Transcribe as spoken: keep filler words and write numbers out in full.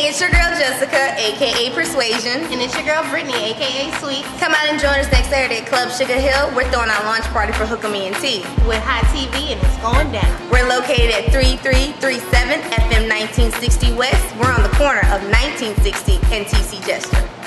It's your girl Jessica, aka Persuasion. And it's your girl Brittany, aka Sweet. Come out and join us next Saturday at Club Sugar Hill. We're throwing our launch party for Hook'em E N T. With hot T V and it's going down. We're located at thirty-three thirty-seven F M nineteen sixty West. We're on the corner of nineteen sixty and T C Gesture.